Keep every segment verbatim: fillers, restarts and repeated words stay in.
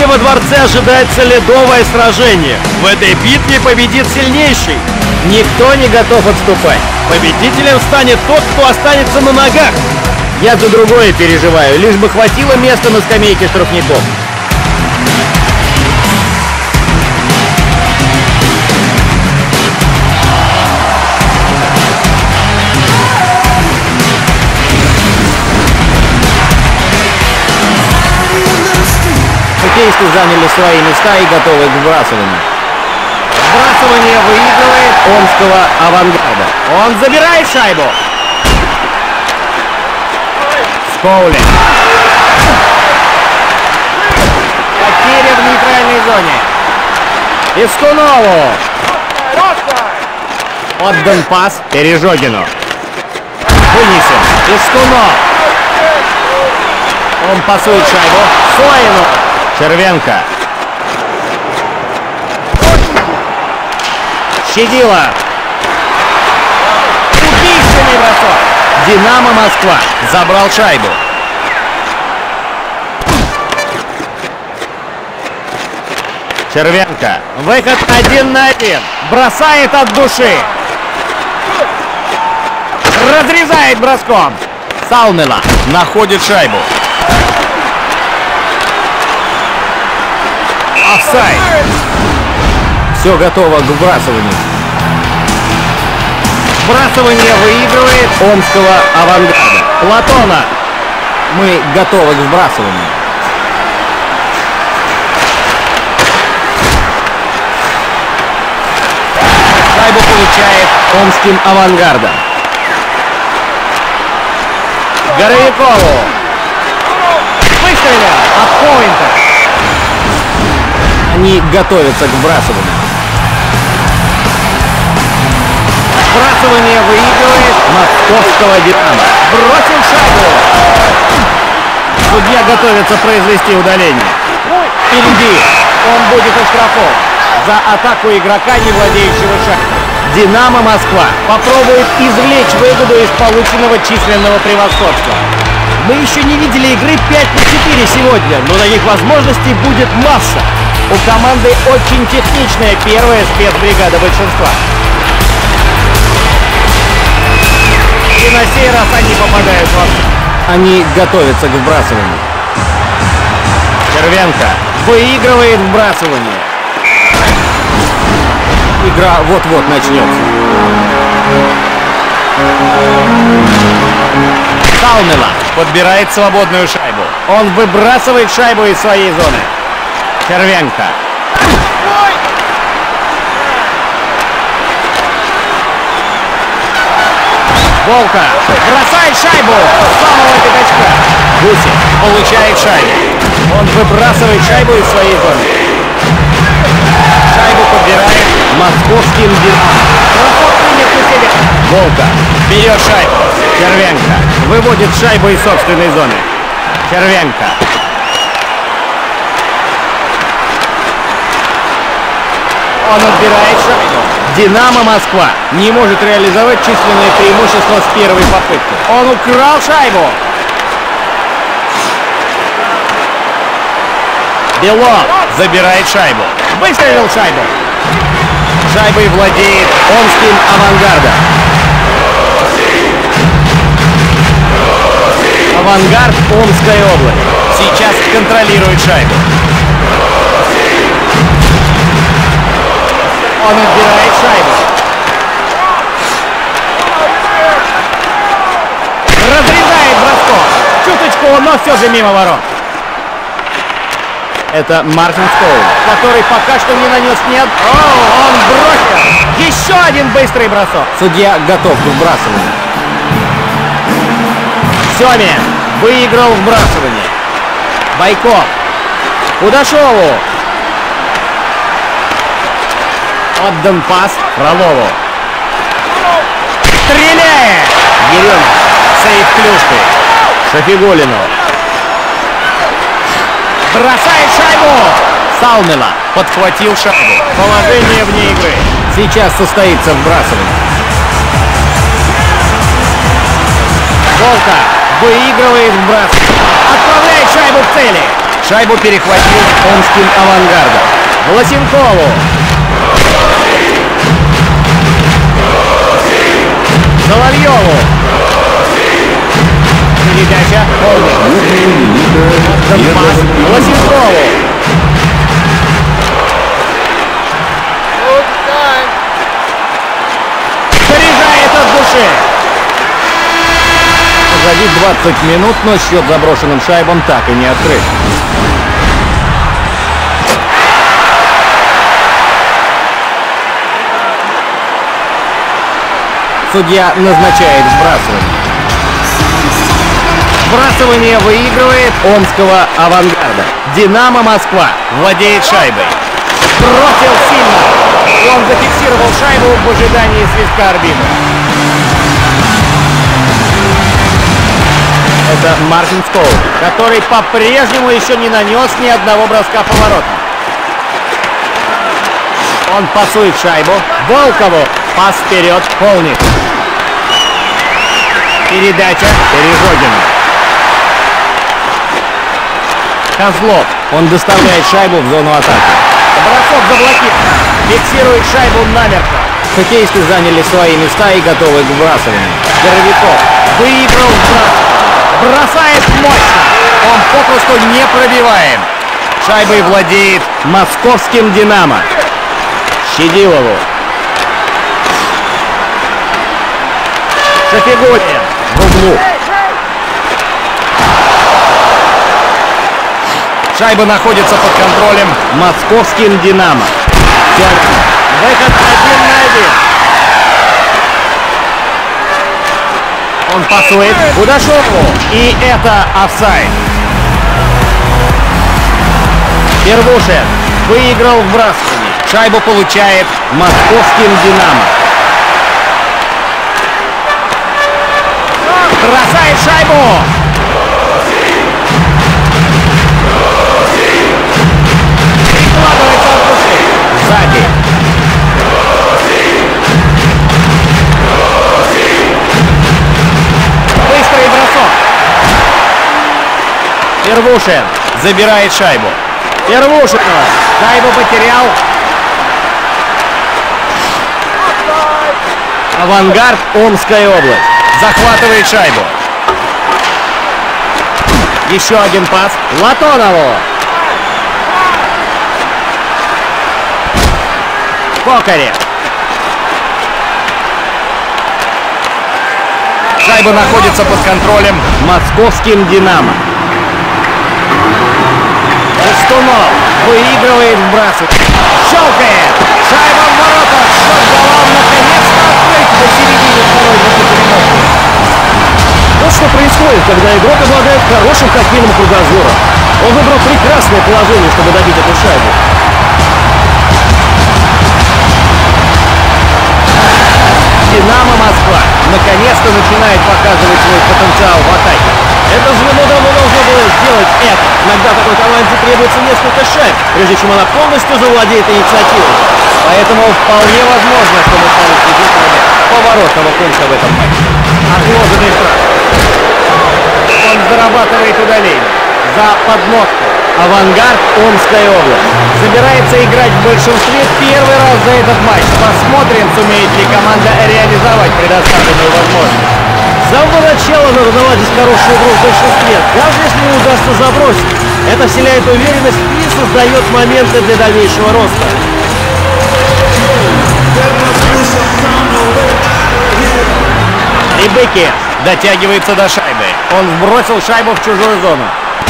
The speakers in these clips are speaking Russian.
во дворце ожидается ледовое сражение. В этой битве победит сильнейший. Никто не готов отступать. Победителем станет тот, кто останется на ногах. Я за другое переживаю, лишь бы хватило места на скамейке штрафников. Хоккеисты заняли свои места и готовы к вбрасыванию. Вбрасывание выигрывает Омского авангарда. Он забирает шайбу. Скоули. Потеря в нейтральной зоне. Искунову. Отдан пас Пережогину. Вынесен. Искунов. Он пасует шайбу Соину. Червенко. Щадила. Убийственный бросок. Динамо Москва забрал шайбу. Червенко. Выход один на один. Бросает от души. Разрезает броском. Салмела находит шайбу. Офсайд. Все готово к вбрасыванию. Вбрасывание выигрывает Омского авангарда. Платона. Мы готовы к вбрасыванию. Шайбу получает Омским авангардом. Горовикову. Выстрелил от поинта. Они готовятся к вбрасыванию. Вбрасывание выигрывает Московского Динамо. Бросил шайбу. Судья готовится произвести удаление. Впереди Он будет оштрафован за атаку игрока, не владеющего шайбой. Динамо Москва Попробует извлечь выгоду из полученного численного превосходства. Мы еще не видели игры пять на четыре сегодня, но на них возможностей будет масса. У команды очень техничная первая спецбригада большинства. И на сей раз они попадают в отстрел. Они готовятся к вбрасыванию. Червенко выигрывает вбрасывание. Игра вот-вот начнется. Салмела Подбирает свободную шайбу. Он выбрасывает шайбу из своей зоны. Червенко. Волка бросает шайбу с самого пятачка. Гусев Получает шайбу. Он выбрасывает шайбу из своей зоны. Шайбу подбирает. Московским Динамо. Бросок принят на себя. Волка Берет шайбу. Червенко выводит шайбу из собственной зоны. Червенко. Он отбирает шайбу. Динамо Москва не может реализовать численное преимущество с первой попытки. Он украл шайбу. Белов Забирает шайбу. выстрелил шайбу. Шайбой владеет Омским авангардом. Авангард Омская область. Сейчас контролирует шайбу. Он отбирает шайбу. Разрезает броском. Чуточку, но все же мимо ворот. Это Мартин Скоул. Который пока что не нанес ни од... О, он бросил. Еще один быстрый бросок. Судья готов к вбрасыванию. Семин выиграл вбрасывание. Байков. Кудашову. Отдан пас Фролову. Стреляет. Еремин. Сейф клюшкой. Шафигулину. Бросает шайбу. Салмела Подхватил шайбу. Положение вне игры. сейчас состоится вбрасывание. Волка выигрывает вбрасывание. Отправляет шайбу в цели. Шайбу перехватил омским авангардом. Власенкову. Соловьеву. Передача. Пас. Власенкову. Заряжает от души. Позади двадцать минут, но счет заброшенным шайбам так и не открыт. Судья назначает сбрасывание. Сбрасывание выигрывает омского авангарда. «Динамо» Москва владеет шайбой. Бросил сильно. Он зафиксировал шайбу в ожидании свистка арбитра. Это Мартин Скоу, который по-прежнему еще не нанес ни одного броска поворотом. Он пасует шайбу. Волкову. Пас вперед. Полник. Передача. Пережогину. Козлов. Он доставляет шайбу в зону атаки. Бросок заблокирован. Фиксирует шайбу намертво. Хоккеисты заняли свои места и готовы к вбрасыванию. Горовиков выиграл вбрасывание. Бросает мощно. Он попросту не пробиваем. Шайбой владеет московским «Динамо». Щедилову. Шафигулин в углу. Шайба находится под контролем московским «Динамо». Выход один на один. Он пасует Кудашову. И это офсайд. Первушин выиграл вбрасывание. Шайбу получает московским «Динамо». Бросает шайбу. Прикладывается от души. Сзади. Быстрый бросок. Первушин забирает шайбу. Первушин шайбу потерял. Авангард, Омская область. Захватывает шайбу. Еще один пас. Латонову. Кокарев. Шайба находится под контролем московским «Динамо». Жестунов выигрывает вбрасывание. Щелкает. Шайба в ворота. Счет голов наконец-то открыть до середины второй минуты. Вот что происходит, когда игрок обладает хорошим хоккейным кругозором. Он выбрал прекрасное положение, чтобы добить эту шайбу. «Динамо» Москва наконец-то начинает показывать свой потенциал в атаке. Это звено давно должно было сделать это. Иногда такой команде требуется несколько шайб, прежде чем она полностью завладеет инициативой. Поэтому вполне возможно, что мы стали свидетелями поворотного пункта в этом матче. Отложенный штраф. Он зарабатывает удаление. За подножку. Авангард, Омская область. Собирается играть в большинстве первый раз за этот матч. Посмотрим, сумеет ли команда реализовать предоставленную возможность. С самого начала надо наладить хорошую игру в большинстве, даже если не удастся забросить. Это вселяет уверенность и создает моменты для дальнейшего роста. Рибыки дотягивается до шайбы. Он вбросил шайбу в чужую зону.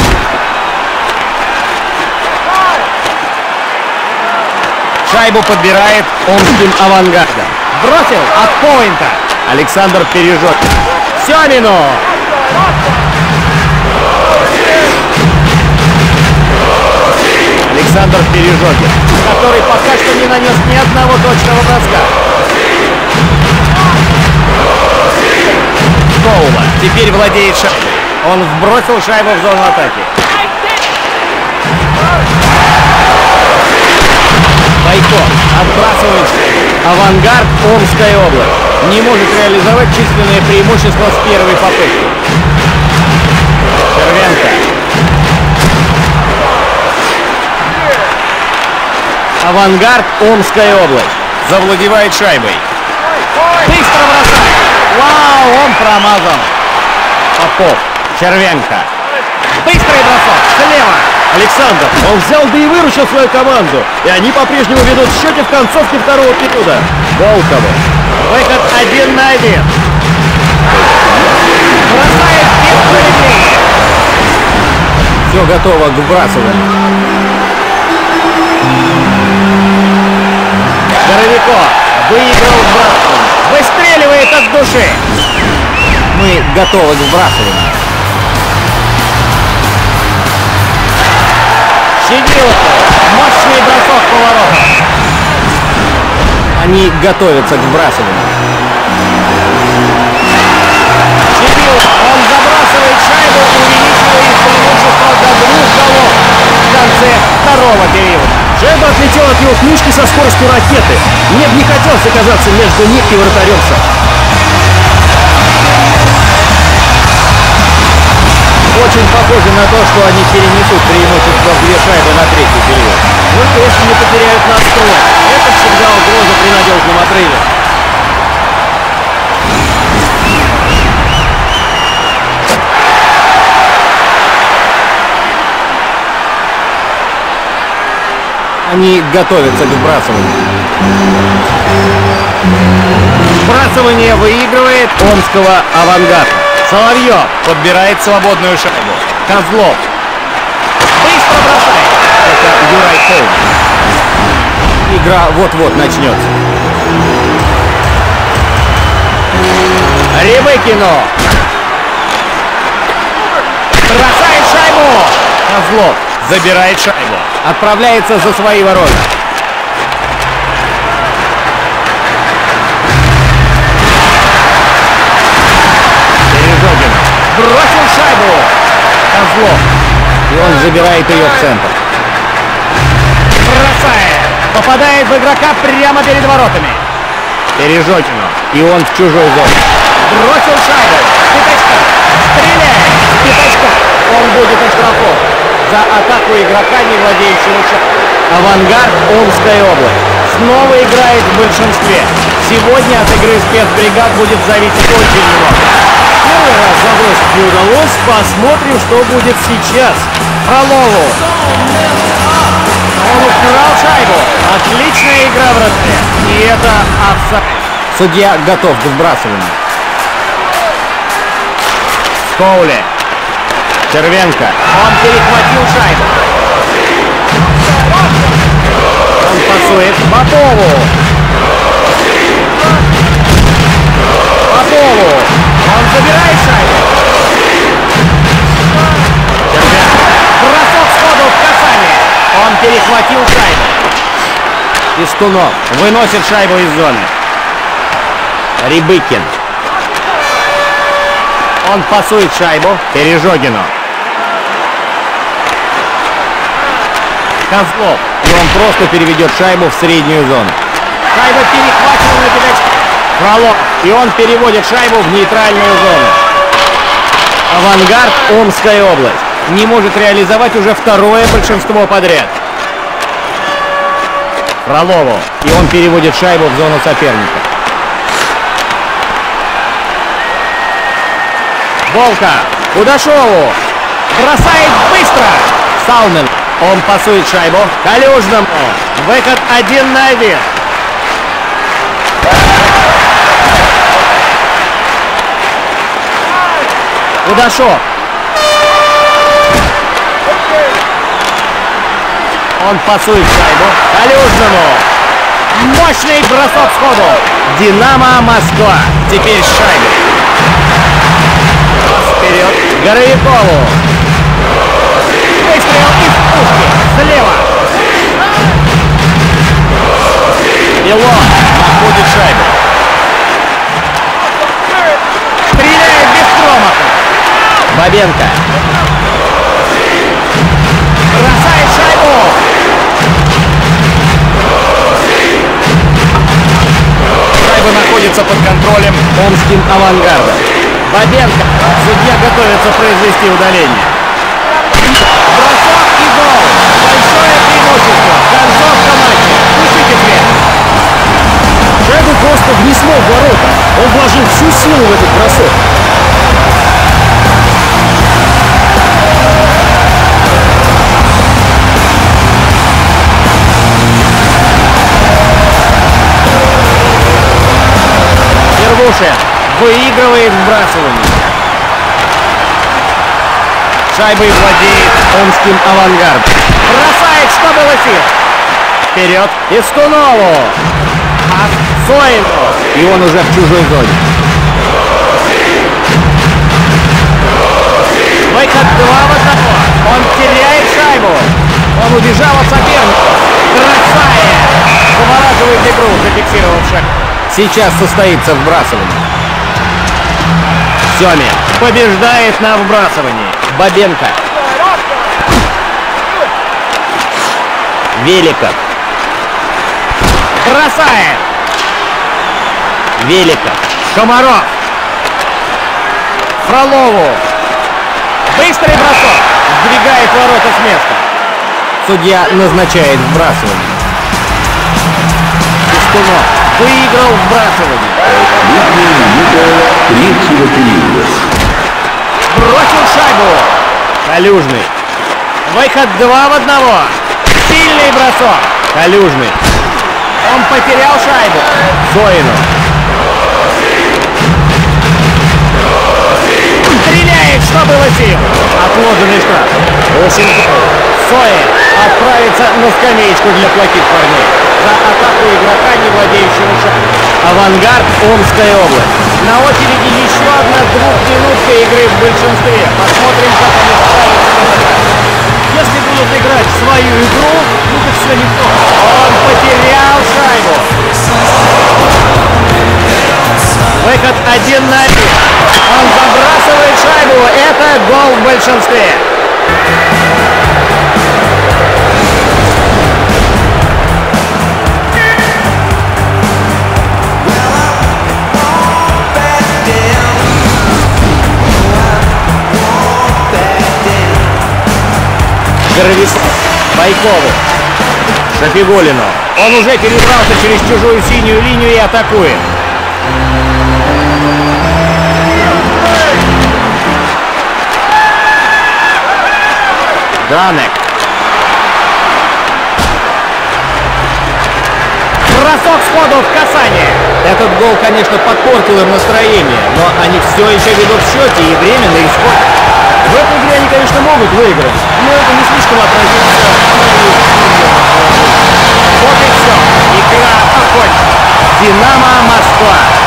Шайбу подбирает омским авангардом. Бросил от поинта. Александр Пережогин. Семину. Александр Пережогин, который пока что не нанес ни одного точного броска. Коула теперь владеет шайбой. Он вбросил шайбу в зону атаки. Бойко отбрасывает шайбу. Авангард, Омская область. Не может реализовать численное преимущество с первой попытки. Червенко. Авангард, Омская область. Завладевает шайбой. Быстро бросает. Вау, он промазал. Попов. Червенко. Быстрый бросок. Слева. Александр. Он взял да и выручил свою команду. И они по-прежнему ведут в счете в концовке второго периода. Волковы. Выход один на один. Бросает бесполезный. Все готово к вбрасыванию. Горовико выиграл вбрасывание. Выстреливает от души. Мы готовы к вбрасыванию. Щемилов. Мощный бросок поворота. Они готовятся к вбрасыванию. Щемилов. Он забрасывает шайбу, увеличивает преимущество до двух голов в конце второго периода. Шайба отлетела от его клюшки со скоростью ракеты. Мне бы не хотелось оказаться между ним и вратарем. Очень похоже на то, что они перенесут преимущество в две шайбы на третий период. Только если не потеряют настрой. Это всегда угроза при надежном отрыве. Они готовятся к вбрасыванию. Вбрасывание выигрывает Омского Авангарда. Соловьев. Подбирает свободную шайбу. Козлов. Быстро бросает. Это Юрай Холм. Игра вот-вот начнется. Рябыкину. Бросает шайбу. Козлов забирает шайбу. Отправляется за свои ворота. Пережогин. Бросил шайбу. Козлов. И он забирает ее в центр. Бросает. Попадает в игрока прямо перед воротами. Пережогину. И он в чужой зоне. Бросил шайбу. Пятачка. Стреляет. Пятачка. Он будет оштрафован за атаку игрока, не владеющего шайбой. Авангард, Омская область. Снова играет в большинстве. Сегодня от игры спецбригад будет зависеть очень много. Первый раз забросить не удалось. Посмотрим, что будет сейчас. Фролову. Он украл шайбу. Отличная игра вратаря. И это офсайд. Судья готов к вбрасыванию. Коули. Червенко. Он перехватил шайбу. Он пасует Попову. Попову. Он забирает шайбу. Червенко. Бросок сходу в касание. Он перехватил шайбу. Истунов выносит шайбу из зоны. Рябыкин. Он пасует шайбу. Пережогину. Козлов. И он просто переведет шайбу в среднюю зону. Шайба перехвачена на пятачке. Фролов. И он переводит шайбу в нейтральную зону. Авангард, Омская область. Не может реализовать уже второе большинство подряд. Фролову. И он переводит шайбу в зону соперника. Волка. Кудашову. Бросает быстро. Салмен. Он пасует шайбу Калюжному. Выход один на один. Кудашов. Он пасует шайбу Калюжному. Мощный бросок сходу. Динамо Москва. Теперь с шайбой. Вперед. Горовикову. Выстрел из пушки. Слева. Белон находит шайбу. Стреляет без промаха. Бабенко. Бросает шайбу. Шайба находится под контролем Омским Авангардом. Бабенко. Судья готовится произвести удаление. Бросок и гол. Большое преимущество. Концовка матча. просто внесло в ворота. Он вложил всю силу в этот бросок. Первушин выигрывает вбрасывание. Шайбой владеет омским «Авангард». Бросает, что было сил. Вперед. Истунову. Пас Соину. И он уже в чужой зоне. Выход два в одного. Он теряет шайбу. Он убежал от соперника. Бросает. Поворачивает игру, зафиксировав шаг. Сейчас состоится вбрасывание. Семин побеждает на вбрасывании. Бабенко. Великов. Бросает. Великов. Комаров. Фролову. Быстрый бросок. Сдвигает ворота с места. Судья назначает вбрасывание. Истунов выиграл вбрасывание. Третьего периода. Бросил шайбу. Калюжный. Выход два в одного. Сильный бросок. Калюжный. Он потерял шайбу. Соину. Стреляет, что было сил. Отложенный штраф. Соин отправится на скамеечку для плохих парней. За атаку игрока, не владеющего шайбой. «Авангард», Омская область. На очереди еще одна двухминутка игры в большинстве. Посмотрим, как они справятся. Если будут играть в свою игру, будет все неплохо. Он потерял шайбу. Выход один на один. Он забрасывает шайбу. Это гол в большинстве. Горовицу. Байкову. Шафигулину. Он уже перебрался через чужую синюю линию и атакует. Данек. Бросок сходу в касание. Этот гол, конечно, подпортил им настроение, но они все еще ведут в счете и время на исходе. В этой игре они, конечно, могут выиграть, но это не слишком отразится. Вот и все. Игра окончена. «Динамо» Москва.